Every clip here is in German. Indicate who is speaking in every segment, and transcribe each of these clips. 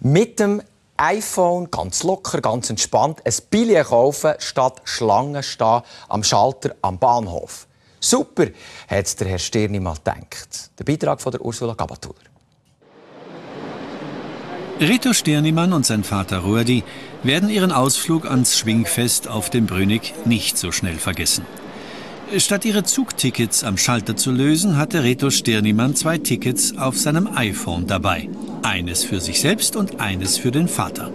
Speaker 1: Mit dem iPhone ganz locker, ganz entspannt ein Billett kaufen, statt Schlangen stehen am Schalter am Bahnhof. Super, hat der Herr Stirni mal gedacht. Der Beitrag von der Ursula Gabatuller.
Speaker 2: Reto Stirnimann und sein Vater Rudi werden ihren Ausflug ans Schwingfest auf dem Brünig nicht so schnell vergessen. Statt ihre Zugtickets am Schalter zu lösen, hatte Reto Stirnimann 2 Tickets auf seinem iPhone dabei. Eines für sich selbst und eines für den Vater.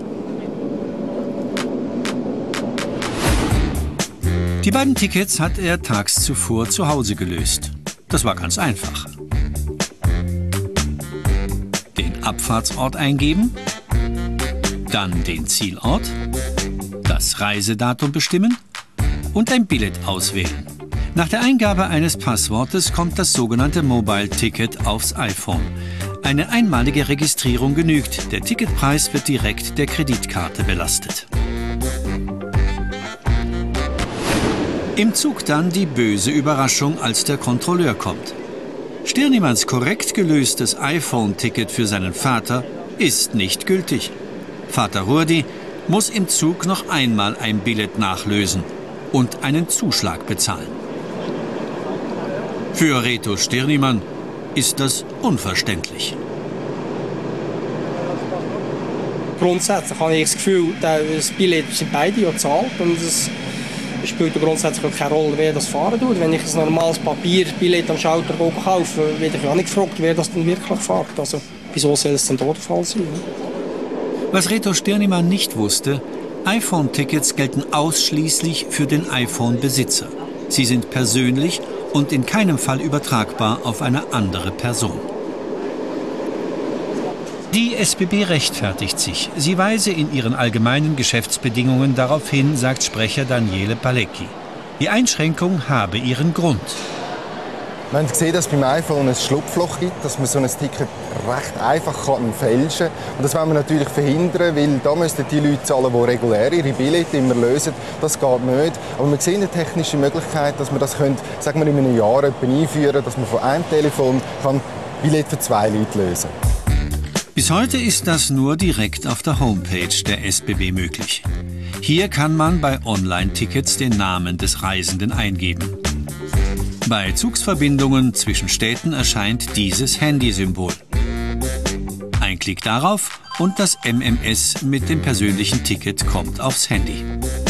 Speaker 2: Die beiden Tickets hat er tags zuvor zu Hause gelöst. Das war ganz einfach. Den Abfahrtsort eingeben, dann den Zielort, das Reisedatum bestimmen und ein Billett auswählen. Nach der Eingabe eines Passwortes kommt das sogenannte Mobile Ticket aufs iPhone. Eine einmalige Registrierung genügt. Der Ticketpreis wird direkt der Kreditkarte belastet. Im Zug dann die böse Überraschung, als der Kontrolleur kommt. Stirnimanns korrekt gelöstes iPhone-Ticket für seinen Vater ist nicht gültig. Vater Rudi muss im Zug noch einmal ein Billett nachlösen und einen Zuschlag bezahlen. Für Reto Stirnimann ist das unverständlich.
Speaker 3: Grundsätzlich habe ich das Gefühl, das Billett sind beide ja gezahlt und es spielt grundsätzlich keine Rolle, wer das fahren tut. Wenn ich ein normales Papierbillett am Schalter kaufe, werde ich auch nicht gefragt, wer das denn wirklich fährt. Also, wieso soll es denn dort der Fall sein?
Speaker 2: Was Reto Stirnimann nicht wusste, iPhone-Tickets gelten ausschließlich für den iPhone-Besitzer. Sie sind persönlich und in keinem Fall übertragbar auf eine andere Person. Die SBB rechtfertigt sich. Sie weise in ihren allgemeinen Geschäftsbedingungen darauf hin, sagt Sprecher Daniele Palecki. Die Einschränkung habe ihren Grund.
Speaker 4: Wir haben gesehen, dass es beim iPhone ein Schlupfloch gibt, dass man so ein Ticket recht einfach fälschen kann. Und das wollen wir natürlich verhindern, weil da müssten die Leute zahlen, die regulär ihre Billette immer lösen. Das geht nicht. Aber wir sehen eine technische Möglichkeit, dass wir das können, sagen wir, in einem Jahr einführen kann, dass man von einem Telefon Billette für 2 Leute lösen kann.
Speaker 2: Bis heute ist das nur direkt auf der Homepage der SBB möglich. Hier kann man bei Online-Tickets den Namen des Reisenden eingeben. Bei Zugsverbindungen zwischen Städten erscheint dieses Handysymbol. Ein Klick darauf und das MMS mit dem persönlichen Ticket kommt aufs Handy.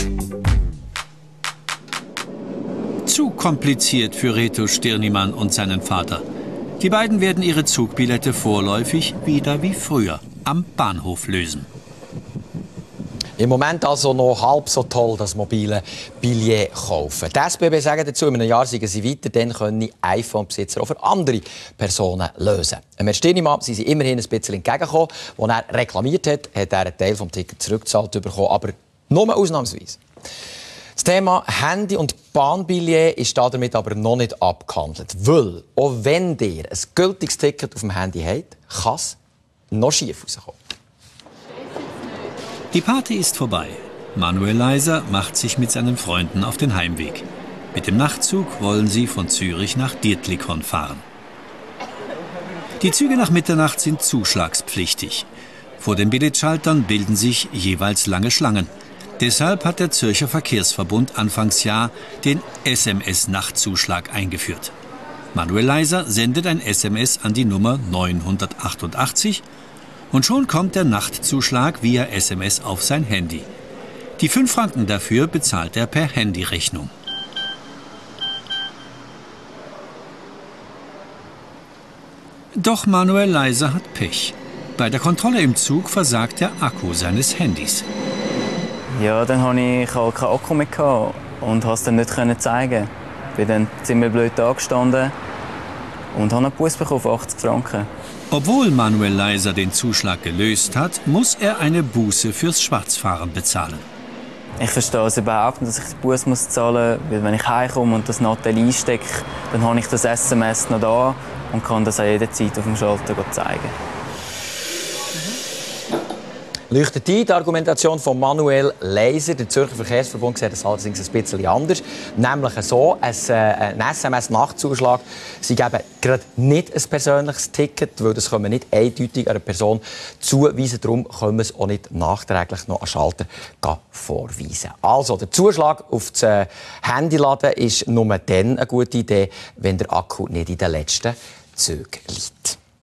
Speaker 2: Zu kompliziert für Reto Stirnimann und seinen Vater. Die beiden werden ihre Zugbillette vorläufig wieder wie früher am Bahnhof lösen.
Speaker 1: Im Moment also noch halb so toll, das mobile Billett kaufen. Die SBB sagen dazu, in einem Jahr seien sie weiter, dann können iPhone-Besitzer auch für andere Personen lösen. Herr Stirnimann sind sie immerhin ein bisschen entgegengekommen. Als er reklamiert hat, hat er einen Teil des Tickets zurückgezahlt bekommen, aber nur ausnahmsweise. Das Thema Handy- und Bahnbillett ist damit aber noch nicht abgehandelt. Weil, auch wenn ihr ein gültiges Ticket auf dem Handy habt, kann es noch schief rauskommen.
Speaker 2: Die Party ist vorbei. Manuel Leiser macht sich mit seinen Freunden auf den Heimweg. Mit dem Nachtzug wollen sie von Zürich nach Dietlikon fahren. Die Züge nach Mitternacht sind zuschlagspflichtig. Vor den Billetschaltern bilden sich jeweils lange Schlangen. Deshalb hat der Zürcher Verkehrsverbund Anfangsjahr den SMS-Nachtzuschlag eingeführt. Manuel Leiser sendet ein SMS an die Nummer 988 und schon kommt der Nachtzuschlag via SMS auf sein Handy. Die 5 Franken dafür bezahlt er per Handyrechnung. Doch Manuel Leiser hat Pech. Bei der Kontrolle im Zug versagt der Akku seines Handys.
Speaker 5: Ja, dann hatte ich auch keinen Akku mehr und konnte es dann nicht zeigen. Ich bin dann ziemlich blöd angestanden und habe einen Bus bekommen auf 80 Franken.
Speaker 2: Obwohl Manuel Leiser den Zuschlag gelöst hat, muss er eine Buße fürs Schwarzfahren bezahlen.
Speaker 5: Ich verstehe es überhaupt nicht, dass ich den Bus zahlen muss, weil wenn ich heimkomme und das Nattel einstecke, dann habe ich das SMS noch da und kann das auch jederzeit auf dem Schalter zeigen.
Speaker 1: Leuchtet ein, die Argumentation von Manuel Leiser. Der Zürcher Verkehrsverbund sieht das allerdings ein bisschen anders. Nämlich so, ein SMS-Nachtzuschlag sei eben gerade nicht ein persönliches Ticket, weil das können wir nicht eindeutig einer Person zuweisen. Darum können wir es auch nicht nachträglich noch an Schalter vorweisen. Also, der Zuschlag auf das Handy laden ist nur dann eine gute Idee, wenn der Akku nicht in den letzten Zügen liegt.